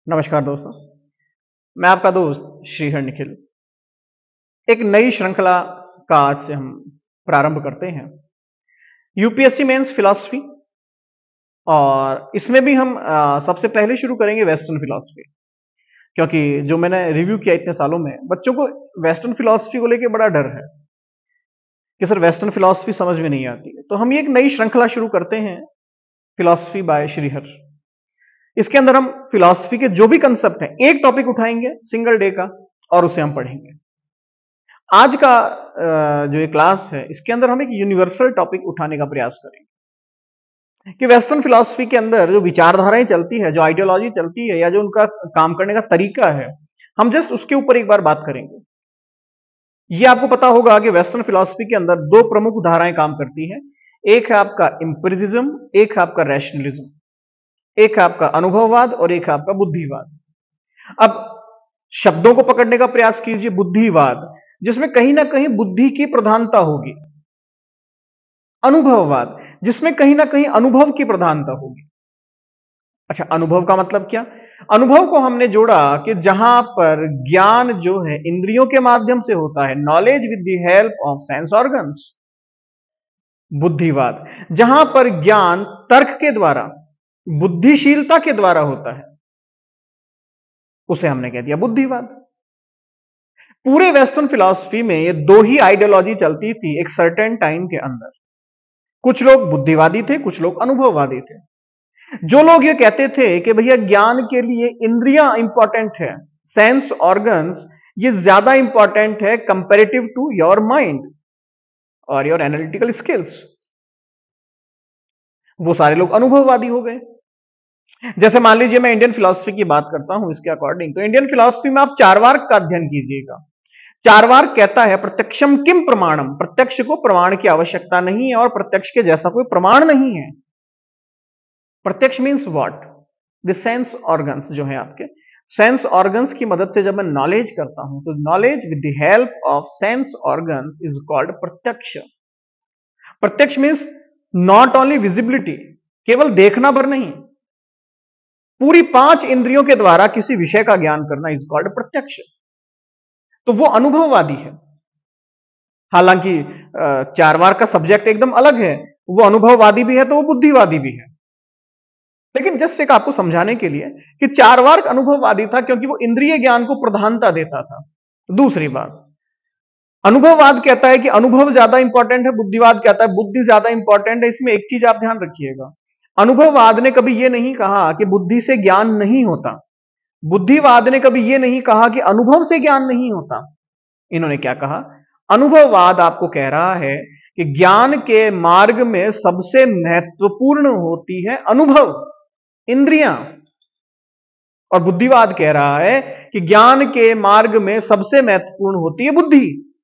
नमस्कार दोस्तों। मैं आपका दोस्त श्रीहर निखिल। एक नई श्रृंखला का आज से हम प्रारंभ करते हैं, यूपीएससी मेंस फिलॉसफी। और इसमें भी हम सबसे पहले शुरू करेंगे वेस्टर्न फिलॉसफी, क्योंकि जो मैंने रिव्यू किया इतने सालों में, बच्चों को वेस्टर्न फिलॉसफी को लेकर बड़ा डर है कि सर वेस्टर्न फिलॉसफी समझ में नहीं आती है। तो हम ये एक नई श्रृंखला शुरू करते हैं, फिलॉसफी बाय श्रीहर। इसके अंदर हम फिलॉसफी के जो भी कंसेप्ट हैं, एक टॉपिक उठाएंगे सिंगल डे का और उसे हम पढ़ेंगे। आज का जो ये क्लास है, इसके अंदर हम एक यूनिवर्सल टॉपिक उठाने का प्रयास करेंगे कि वेस्टर्न फिलॉसफी के अंदर जो विचारधाराएं चलती है, जो आइडियोलॉजी चलती है, या जो उनका काम करने का तरीका है, हम जस्ट उसके ऊपर एक बार बात करेंगे। ये आपको पता होगा कि वेस्टर्न फिलॉसफी के अंदर दो प्रमुख धाराएं काम करती हैं। एक है आपका एम्पिरिसिज्म, एक है आपका रैशनलिज्म, एक है आपका अनुभववाद और एक है आपका बुद्धिवाद। अब शब्दों को पकड़ने का प्रयास कीजिए। बुद्धिवाद, जिसमें कहीं ना कहीं बुद्धि की प्रधानता होगी। अनुभववाद, जिसमें कहीं ना कहीं अनुभव की प्रधानता होगी। अच्छा, अनुभव का मतलब क्या? अनुभव को हमने जोड़ा कि जहां पर ज्ञान जो है इंद्रियों के माध्यम से होता है, knowledge with the help of sense organs. बुद्धिवाद, जहां पर ज्ञान तर्क के द्वारा, बुद्धिशीलता के द्वारा होता है, उसे हमने कह दिया बुद्धिवाद। पूरे वेस्टर्न फिलॉसफी में ये दो ही आइडियोलॉजी चलती थी एक सर्टेन टाइम के अंदर। कुछ लोग बुद्धिवादी थे, कुछ लोग अनुभववादी थे। जो लोग ये कहते थे कि भैया ज्ञान के लिए इंद्रियां इंपॉर्टेंट है, सेंस ऑर्गन्स ये ज्यादा इंपॉर्टेंट है कंपेरेटिव टू योर माइंड और योर एनालिटिकल स्किल्स, वो सारे लोग अनुभववादी हो गए। जैसे मान लीजिए मैं इंडियन फिलॉसफी की बात करता हूं, इसके अकॉर्डिंग तो इंडियन फिलॉसफी में आप चारवाक का अध्ययन कीजिएगा। चारवाक कहता है प्रत्यक्षम किम प्रमाणम, प्रत्यक्ष को प्रमाण की आवश्यकता नहीं है और प्रत्यक्ष के जैसा कोई प्रमाण नहीं है। प्रत्यक्ष means what? The sense organs जो है आपके, सेंस ऑर्गन्स की मदद से जब मैं नॉलेज करता हूं तो knowledge with the help of sense organs is called प्रत्यक्ष। प्रत्यक्ष मीन्स नॉट ओनली विजिबिलिटी, केवल देखना भर नहीं, पूरी पांच इंद्रियों के द्वारा किसी विषय का ज्ञान करना इज कॉल्ड प्रत्यक्ष। तो वो अनुभववादी है। हालांकि चारवाक का सब्जेक्ट एकदम अलग है, वो अनुभववादी भी है तो वो बुद्धिवादी भी है। लेकिन जस्ट एक आपको समझाने के लिए कि चारवाक अनुभववादी था क्योंकि वो इंद्रिय ज्ञान को प्रधानता देता था। दूसरी बात, अनुभववाद कहता है कि अनुभव ज्यादा इंपॉर्टेंट है, बुद्धिवाद कहता है बुद्धि ज्यादा इंपॉर्टेंट है। इसमें एक चीज आप ध्यान रखिएगा, अनुभववाद ने कभी यह नहीं कहा कि बुद्धि से ज्ञान नहीं होता, बुद्धिवाद ने कभी यह नहीं कहा कि अनुभव से ज्ञान नहीं होता। इन्होंने क्या कहा? अनुभववाद आपको कह रहा है कि ज्ञान के मार्ग में सबसे महत्वपूर्ण होती है अनुभव, इंद्रियां, और बुद्धिवाद कह रहा है कि ज्ञान के मार्ग में सबसे महत्वपूर्ण होती है बुद्धि।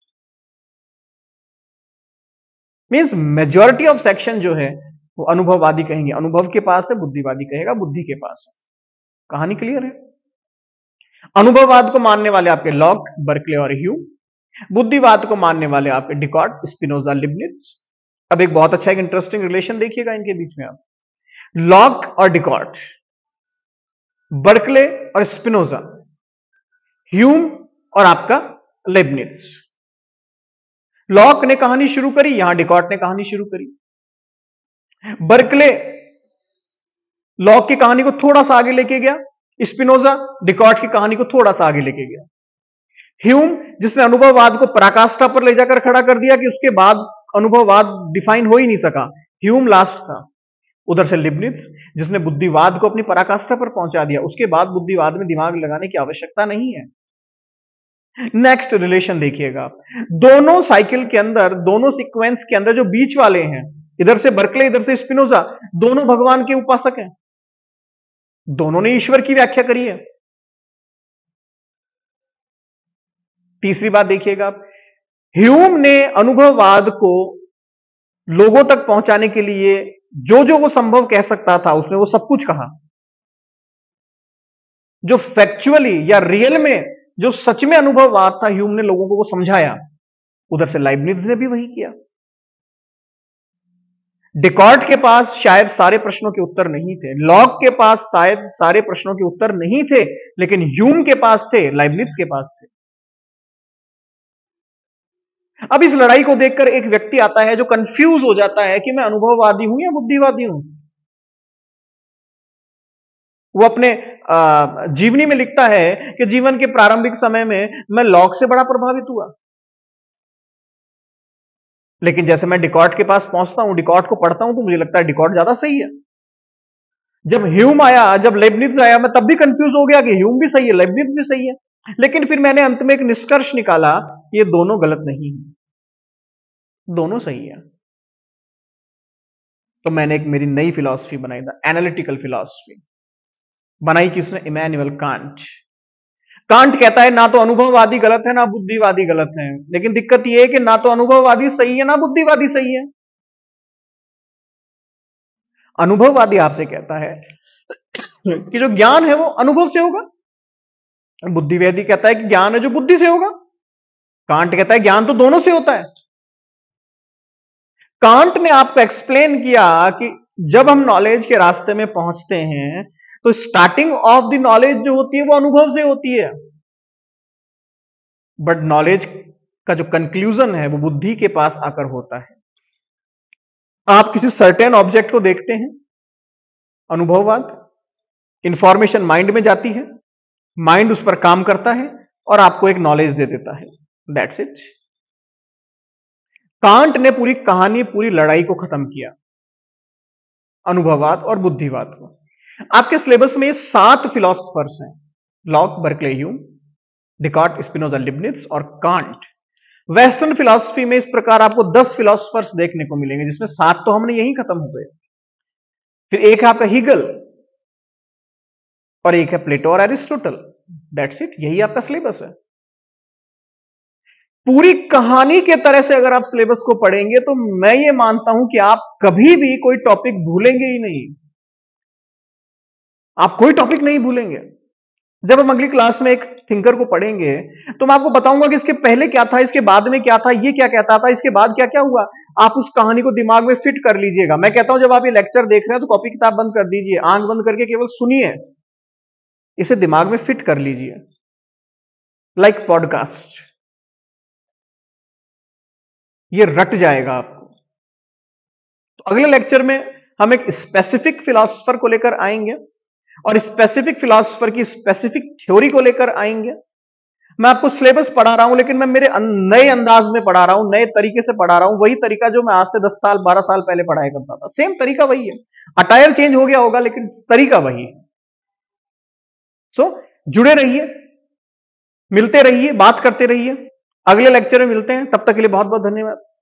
मींस मेजॉरिटी ऑफ सेक्शन जो है वो अनुभववादी कहेंगे अनुभव के पास है, बुद्धिवादी कहेगा बुद्धि के पास है। कहानी क्लियर है? अनुभववाद को मानने वाले आपके लॉक, बर्कले और ह्यूम, बुद्धिवाद को मानने वाले आपके डिकॉर्ट, स्पिनोजा, लिबनिट्ज। अब एक बहुत अच्छा एक इंटरेस्टिंग रिलेशन देखिएगा इनके बीच में आप, लॉक और डिकॉर्ट, बर्कले और स्पिनोजा, ह्यूम और आपका लिबनिट्ज। लॉक ने कहानी शुरू करी, यहां डिकॉर्ट ने कहानी शुरू करी। बर्कले लॉक की कहानी को थोड़ा सा आगे लेके गया, स्पिनोजा डिकॉर्ट की कहानी को थोड़ा सा आगे लेके गया। ह्यूम जिसने अनुभववाद को पराकाष्ठा पर ले जाकर खड़ा कर दिया कि उसके बाद अनुभववाद डिफाइन हो ही नहीं सका, ह्यूम लास्ट था। उधर से लिबनिट्ज जिसने बुद्धिवाद को अपनी पराकाष्ठा पर पहुंचा दिया, उसके बाद बुद्धिवाद में दिमाग लगाने की आवश्यकता नहीं है। नेक्स्ट रिलेशन देखिएगा आप, दोनों साइकिल के अंदर, दोनों सीक्वेंस के अंदर जो बीच वाले हैं, इधर से बर्कले इधर से स्पिनोजा, दोनों भगवान के उपासक हैं, दोनों ने ईश्वर की व्याख्या करी है। तीसरी बात देखिएगा आप, ह्यूम ने अनुभववाद को लोगों तक पहुंचाने के लिए जो जो वो संभव कह सकता था उसने वो सब कुछ कहा। जो फैक्चुअली या रियल में जो सच में अनुभववाद था, ह्यूम ने लोगों को वो समझाया। उधर से लाइबनिट्ज ने भी वही किया। डेकार्ट के पास शायद सारे प्रश्नों के उत्तर नहीं थे, लॉक के पास शायद सारे प्रश्नों के उत्तर नहीं थे, लेकिन ह्यूम के पास थे, लाइबनिट्ज के पास थे। अब इस लड़ाई को देखकर एक व्यक्ति आता है जो कंफ्यूज हो जाता है कि मैं अनुभववादी हूं या बुद्धिवादी हूं। वो अपने जीवनी में लिखता है कि जीवन के प्रारंभिक समय में मैं लॉक से बड़ा प्रभावित हुआ, लेकिन जैसे मैं डिकॉर्ट के पास पहुंचता हूं, डिकॉर्ट को पढ़ता हूं, तो मुझे लगता है डिकॉर्ट ज्यादा सही है। जब ह्यूम आया, जब लेibniz आया, मैं तब भी कंफ्यूज हो गया कि ह्यूम भी सही है, लेibniz भी सही है, लेकिन फिर मैंने अंत में एक निष्कर्ष निकाला, ये दोनों गलत नहीं है, दोनों सही है। तो मैंने एक मेरी नई फिलॉसफी बनाई था, एनालिटिकल फिलॉसफी बनाई। किसने? Immanuel Kant. कांट कहता है ना तो अनुभववादी गलत है ना बुद्धिवादी गलत है, लेकिन दिक्कत यह है कि ना तो अनुभववादी सही है ना बुद्धिवादी सही है। अनुभववादी आपसे कहता है कि जो ज्ञान है वो अनुभव से होगा, बुद्धिवादी कहता है कि ज्ञान है जो बुद्धि से होगा, कांट कहता है ज्ञान तो दोनों से होता है। कांट ने आपको एक्सप्लेन किया कि जब हम नॉलेज के रास्ते में पहुंचते हैं तो स्टार्टिंग ऑफ द नॉलेज जो होती है वो अनुभव से होती है, बट नॉलेज का जो कंक्लूजन है वो बुद्धि के पास आकर होता है। आप किसी सर्टेन ऑब्जेक्ट को देखते हैं, अनुभववाद, इंफॉर्मेशन माइंड में जाती है, माइंड उस पर काम करता है और आपको एक नॉलेज दे देता है, दैट्स इट। कांट ने पूरी कहानी, पूरी लड़ाई को खत्म किया, अनुभववाद और बुद्धिवाद को। आपके सिलेबस में 7 फिलोसफर्स हैं, Locke, Berkeley, Hume, Descartes, Spinoza, Leibniz और कांट। वेस्टर्न फिलॉसफी में इस प्रकार आपको 10 फिलोसफर्स देखने को मिलेंगे, जिसमें 7 तो हमने यही खत्म हो गए। फिर एक है आपका हीगल और एक है प्लेटो और एरिस्टोटल, दैट्स इट। यही आपका सिलेबस है। पूरी कहानी के तरह से अगर आप सिलेबस को पढ़ेंगे तो मैं ये मानता हूं कि आप कभी भी कोई टॉपिक भूलेंगे ही नहीं, आप कोई टॉपिक नहीं भूलेंगे। जब हम अगली क्लास में एक थिंकर को पढ़ेंगे तो मैं आपको बताऊंगा कि इसके पहले क्या था, इसके बाद में क्या था, ये क्या कहता था, इसके बाद क्या क्या हुआ। आप उस कहानी को दिमाग में फिट कर लीजिएगा। मैं कहता हूं जब आप ये लेक्चर देख रहे हैं तो कॉपी किताब बंद कर दीजिए, आंख बंद करके केवल सुनिए, इसे दिमाग में फिट कर लीजिए, लाइक पॉडकास्ट। ये रट जाएगा आपको। तो अगले लेक्चर में हम एक स्पेसिफिक फिलॉसफर को लेकर आएंगे और स्पेसिफिक फिलॉसफर की स्पेसिफिक थ्योरी को लेकर आएंगे। मैं आपको सिलेबस पढ़ा रहा हूं, लेकिन मैं मेरे नए अंदाज में पढ़ा रहा हूं, नए तरीके से पढ़ा रहा हूं। वही तरीका जो मैं आज से 10 साल 12 साल पहले पढ़ाया करता था, सेम तरीका वही है। अटायर चेंज हो गया होगा लेकिन तरीका वही है। सो जुड़े रहिए, मिलते रहिए, बात करते रहिए। अगले लेक्चर में मिलते हैं, तब तक के लिए बहुत बहुत धन्यवाद।